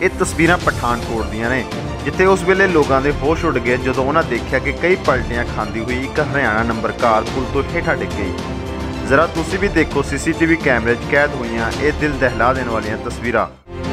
ਇਹ ਤਸਵੀਰਾਂ ਪਠਾਨਕੋਟ ਦੀਆਂ ਨੇ, ਜਿੱਥੇ ਉਸ ਵੇਲੇ ਲੋਕਾਂ ਦੇ ਹੋਸ਼ ਉੱਡ ਗਏ ਜਦੋਂ ਉਹਨਾਂ ਦੇਖਿਆ ਕਿ ਕਈ ਪਲਟੀਆਂ ਖਾਂਦੀ ਹੋਈ ਇੱਕ ਹਰਿਆਣਾ ਨੰਬਰ ਕਾਰ ਪੁਲ ਤੋਂ ਹੇਠਾਂ ਡਿੱਗ ਗਈ। ਜ਼ਰਾ ਤੁਸੀਂ ਵੀ ਦੇਖੋ CCTV ਕੈਮਰੇ 'ਚ ਕੈਦ ਹੋਈਆਂ ਇਹ ਦਿਲ ਦਹਿਲਾ ਦੇਣ ਵਾਲੀਆਂ ਤਸਵੀਰਾਂ।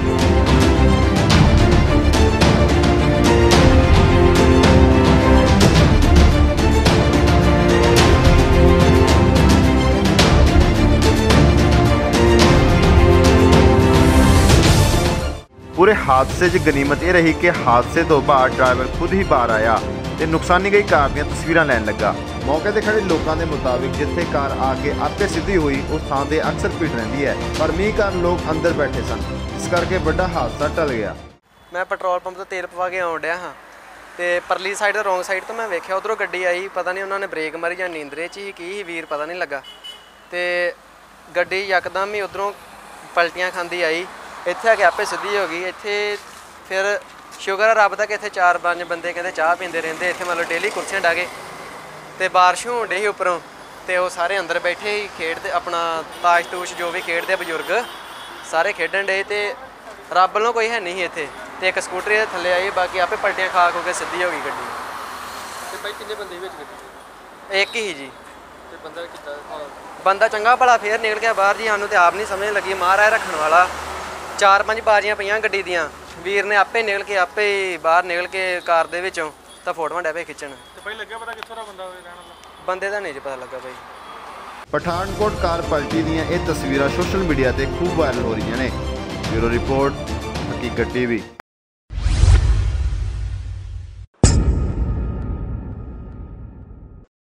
पूरे हादसे 'ਚ गनीमत यह रही कि हादसे तो बाद ड्राइवर खुद ही बाहर आया ਤੇ ਨੁਕਸਾਨੀ ਗਈ ਕਾਰ ਦੀਆਂ ਤਸਵੀਰਾਂ ਲੈਣ ਲੱਗਾ। ਮੌਕੇ ਤੇ ਖੜੇ ਲੋਕਾਂ ਦੇ ਮੁਤਾबिक ਜਿੱਥੇ ਕਾਰ ਆ ਕੇ ਆਪੇ ਸਿੱਧੀ ਹੋਈ ਉਸ ਥਾਂ ਤੇ ਅਕਸਰ ਭੀੜ ਰਹਿੰਦੀ ਹੈ, ਪਰ ਮੀਂਹ ਕਾਰਨ ਲੋਕ ਅੰਦਰ ਬੈਠੇ ਸਨ, ਇਸ ਕਰਕੇ ਵੱਡਾ ਹਾਦਸਾ ਟਲ ਗਿਆ। ਮੈਂ ਪੈਟਰੋਲ ਪੰਪ ਤੋਂ ਤੇਲ ਪਵਾ ਕੇ ਆਉਣ ਡਿਆ ਹਾਂ ਤੇ ਪਰਲੀ ਸਾਈਡ ਤੋਂ ਰੋਂਗ ਸਾਈਡ ਤੋਂ ਮੈਂ ਵੇਖਿਆ ਉਧਰੋਂ ਗੱਡੀ ਆਈ, ਪਤਾ ਨਹੀਂ ਉਹਨਾਂ ਨੇ ਬ੍ਰੇਕ ਮਾਰੀ ਜਾਂ ਨੀਂਦਰੇ 'ਚ ਹੀ ਕੀ ਵੀਰ ਪਤਾ ਨਹੀਂ ਲੱਗਾ, ਤੇ ਗੱਡੀ ਯਕਦਮ ਹੀ ਉਧਰੋਂ ਪਲਟੀਆਂ ਖਾਂਦੀ ਆਈ, ਇੱਥੇ ਆ ਕੇ ਆਪੇ ਸਿੱਧੀ ਹੋ ਗਈ। ਇੱਥੇ ਫਿਰ ਸ਼ੁਕਰ ਹੈ ਰੱਬ ਦਾ ਕਿ ਇੱਥੇ 4-5 ਬੰਦੇ ਕਹਿੰਦੇ ਚਾਹ ਪੀਂਦੇ ਰਹਿੰਦੇ ਇੱਥੇ, ਮਤਲਬ ਡੇਲੀ ਕੁਰਸੀਆਂ ਢਾ ਕੇ, ਤੇ ਬਾਰਿਸ਼ ਹੋਣ ਡੇ ਸੀ ਉੱਪਰੋਂ, ਤੇ ਉਹ ਸਾਰੇ ਅੰਦਰ ਬੈਠੇ ਹੀ ਖੇਡਦੇ, ਆਪਣਾ ਤਾਸ਼ ਤੂਸ਼ ਜੋ ਵੀ ਖੇਡਦੇ ਬਜ਼ੁਰਗ ਸਾਰੇ ਖੇਡਣ ਡੇ, ਤੇ ਰੱਬ ਵੱਲੋਂ ਕੋਈ ਹੈ ਨਹੀਂ ਸੀ ਇੱਥੇ, ਤੇ ਇੱਕ ਸਕੂਟਰੀ ਦੇ ਥੱਲੇ ਆਈ, ਬਾਕੀ ਆਪੇ ਪਲਟੀਆਂ ਖਾ ਕੇ ਸਿੱਧੀ ਹੋ ਗਈ ਗੱਡੀ। ਤੇ ਭਾਈ ਕਿੰਨੇ ਬੰਦੇ ਵਿੱਚ ਗੱਡੀ? ਇੱਕ ਹੀ ਜੀ। ਤੇ ਬੰਦਾ ਕਿੱਦਾਂ? ਬੰਦਾ ਚੰਗਾ ਭਲਾ ਫੇਰ ਨਿਕਲ ਗਿਆ ਬਾਹਰ ਜੀ, ਸਾਨੂੰ ਤੇ ਆਪ ਨਹੀਂ ਸਮਝ ਲੱਗੀ, ਮਹਾਰਾਜ ਰੱਖਣ ਵਾਲਾ। 4-5 ਬਾਜ਼ੀਆਂ ਪਈਆਂ ਗੱਡੀ ਦੀਆਂ, ਵੀਰ ਨੇ ਆਪੇ ਨਿਕਲ ਕੇ ਆਪੇ ਬਾਹਰ ਨਿਕਲ ਕੇ ਕਾਰ ਦੇ ਵਿੱਚੋਂ ਤਾਂ ਫੋਟੋਆਂ ਡੈ ਪਏ ਖਿੱਚਣ। ਤੇ ਭਾਈ ਲੱਗਿਆ ਪਤਾ ਕਿੱਥੋਂ ਦਾ ਬੰਦਾ ਹੋਵੇ ਰਹਿਣ ਵਾਲਾ? ਬੰਦੇ ਦਾ ਨਹੀਂ ਜੀ ਪਤਾ ਲੱਗਾ ਭਾਈ। ਪਠਾਨਕੋਟ ਕਾਰ ਪਲਟੀ ਦੀਆਂ ਇਹ ਤਸਵੀਰਾਂ ਸੋਸ਼ਲ ਮੀਡੀਆ ਤੇ ਖੂਬ ਵਾਇਰਲ ਹੋ ਰਹੀਆਂ ਨੇ। Bureau report, Haqeeqat TV।